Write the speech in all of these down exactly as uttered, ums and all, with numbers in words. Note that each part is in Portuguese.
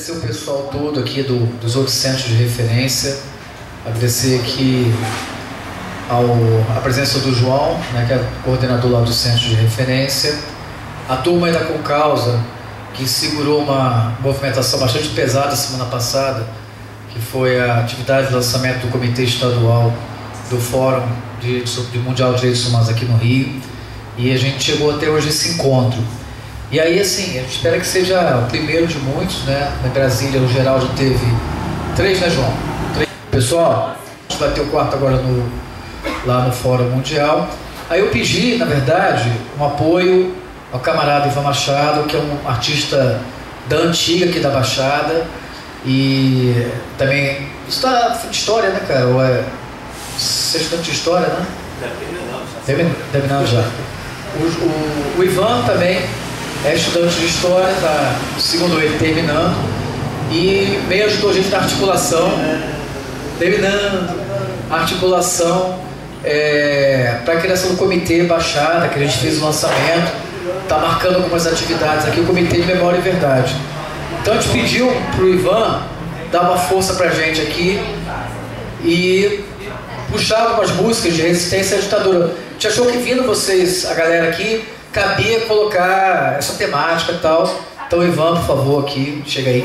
agradecer o pessoal todo aqui do, dos outros centros de referência, agradecer aqui ao, a presença do João, né, que é coordenador lá do centro de referência, a turma aí da Concausa, que segurou uma movimentação bastante pesada semana passada, que foi a atividade de lançamento do Comitê Estadual do Fórum de, de Mundial de Direitos Humanos aqui no Rio, e a gente chegou até hoje esse encontro. E aí, assim, a gente espera que seja o primeiro de muitos, né? Na Brasília, o geral já teve três, né, João? Três. Pessoal, a gente vai ter o quarto agora no, lá no Fórum Mundial. Aí eu pedi, na verdade, um apoio ao camarada Ivan Machado, que é um artista da antiga aqui da Baixada, e também, isso tá de história, né, cara? Ou é, você é estudante de história, né? Deve, deve não já. O, o, o Ivan também é estudante de história, está segundo ele terminando, e meio ajudou a gente na articulação, terminando a articulação é, para a criação do Comitê Baixada, que a gente fez o lançamento, está marcando algumas atividades aqui, o Comitê de Memória e Verdade. Então a gente pediu para o Ivan dar uma força para a gente aqui e puxar algumas músicas de resistência à ditadura. A gente achou que vindo vocês, a galera aqui, cabia colocar essa temática e tal. Então, Ivan, por favor, aqui, chega aí.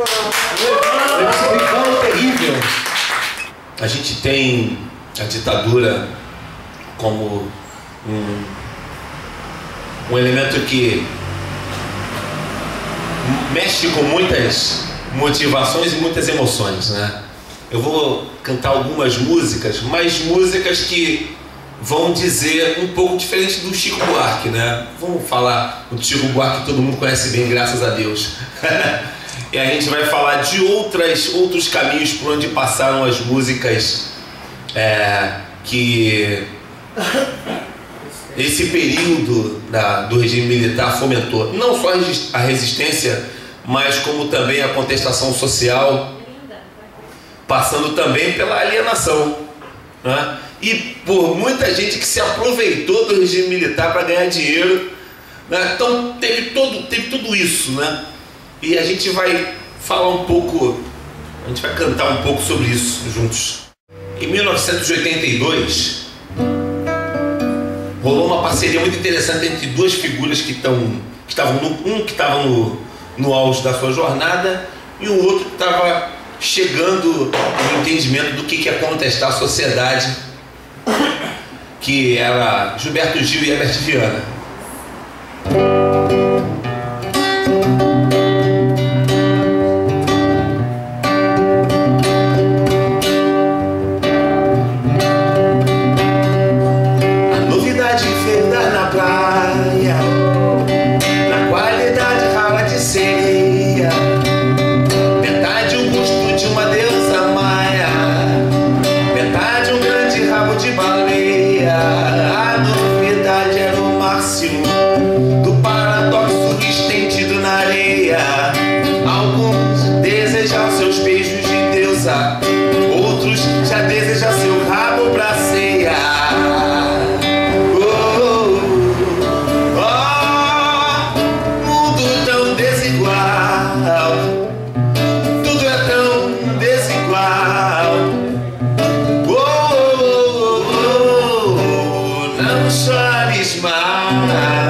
O Ivan é terrível. A gente tem a ditadura como um, um elemento que mexe com muitas motivações e muitas emoções, né? Eu vou cantar algumas músicas, mas músicas que vão dizer um pouco diferente do Chico Buarque, né? Vamos falar do Chico Buarque que todo mundo conhece bem, graças a Deus. E a gente vai falar de outras, outros caminhos por onde passaram as músicas é, que esse período da, do regime militar fomentou. Não só a resistência, mas como também a contestação social, passando também pela alienação, né? E por muita gente que se aproveitou do regime militar para ganhar dinheiro, né? Então teve, todo, teve tudo isso, né? E a gente vai falar um pouco, a gente vai cantar um pouco sobre isso juntos. Em mil novecentos e oitenta e dois rolou uma parceria muito interessante entre duas figuras que estão, que estavam no, um que estava no, no auge da sua jornada e o outro que estava chegando no entendimento do que, que é contestar a sociedade, que era Gilberto Gil e Herbert Viana. A novidade veio dar na praia, na qualidade rara de sereia, metade o busto de uma deusa maia, metade um grande rabo de baleia. A novidade era o máximo do paradoxo estendido na areia. Alguns desejam seus beijos de deusa, outros já desejam seu rabo pra ceia. Oh, oh, oh, mundo tão desigual, tudo é tão desigual. Oh, oh, oh, não chores mais.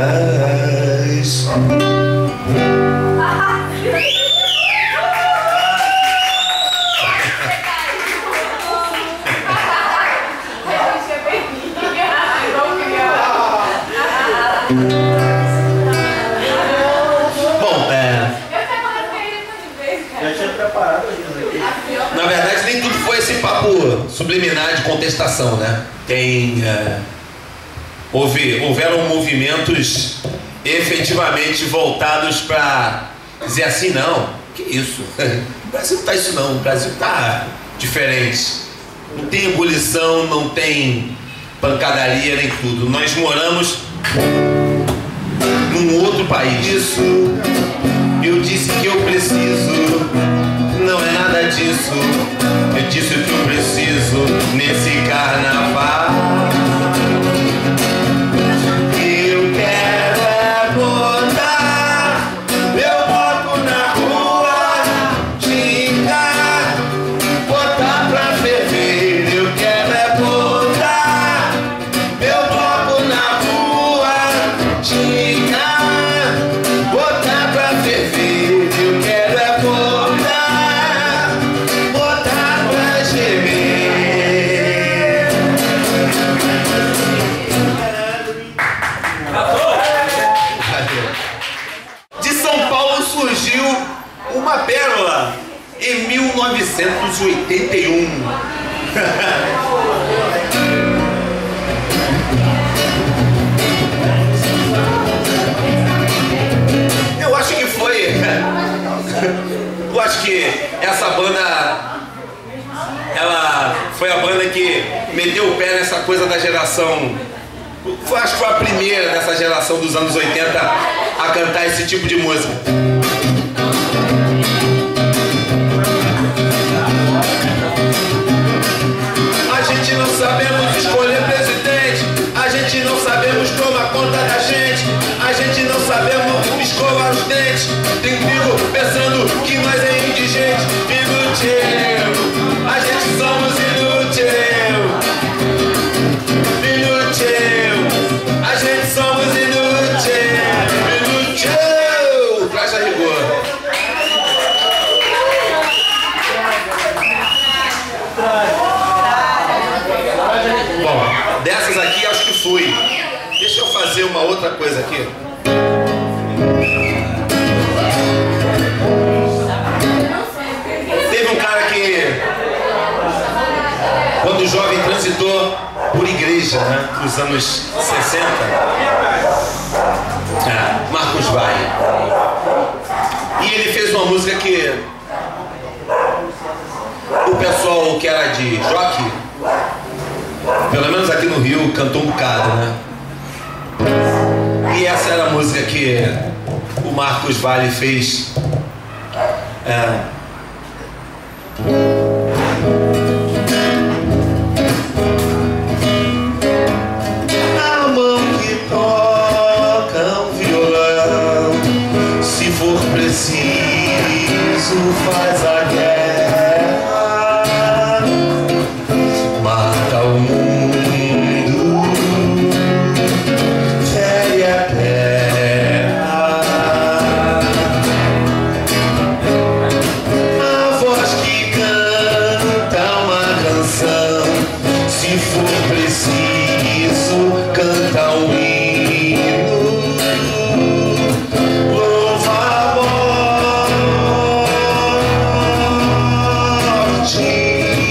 Bom, é... na verdade, nem tudo foi esse papo subliminar de contestação, né? Tem... É... Houve, houveram movimentos efetivamente voltados para dizer assim, não, que isso? O Brasil não está isso não, o Brasil está diferente. Não tem ebulição, não tem pancadaria nem tudo. Nós moramos num outro país. Isso, eu disse que eu preciso, não é nada disso. Eu disse o que eu preciso nesse carnaval. Eu quero é botar meu corpo na rua que essa banda, ela foi a banda que meteu o pé nessa coisa da geração, acho que foi a primeira dessa geração dos anos oitenta a cantar esse tipo de música. A gente não sabemos escolher presidente, a gente não sabemos tomar conta da gente, a gente não sabemos escovar os dentes, tem trigo pensando que nós é indigente, inútil, a gente somos inútil, inútil, a gente somos inútil, inútil, traz a rigor. Bom, dessas aqui acho que fui. Deixa eu fazer uma outra coisa aqui. Teve um cara que, quando jovem, transitou por igreja, né, nos anos sessenta. É, Marcos Valle. E ele fez uma música que o pessoal que era de jockey, pelo menos aqui no Rio, cantou um bocado, né? E essa era a música que o Marcos Valle fez. É. A mão que toca um violão, se for preciso, faz a guerra, mata o mundo, fere a terra. A voz que canta uma canção, se for preciso, canta um hino, louva a morte.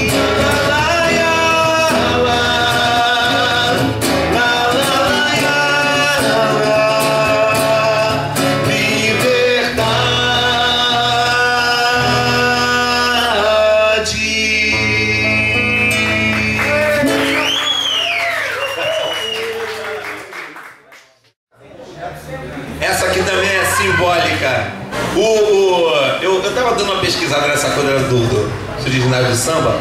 Essa aqui também é simbólica. O, o, eu, eu tava dando uma pesquisada nessa coisa do, do originário do samba,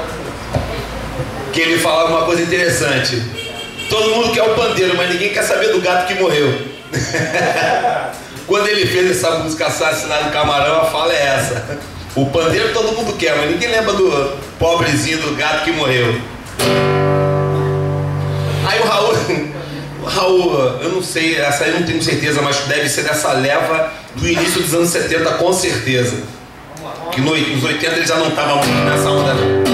que ele falava uma coisa interessante. Todo mundo quer o pandeiro, mas ninguém quer saber do gato que morreu. Quando ele fez essa música Assassinado do Camarão, a fala é essa. O pandeiro todo mundo quer, mas ninguém lembra do pobrezinho do gato que morreu. Aí o Raul... Raul, eu não sei, essa aí eu não tenho certeza, mas deve ser dessa leva do início dos anos setenta, com certeza. Que nos oitenta ele já não estava muito nessa onda, não.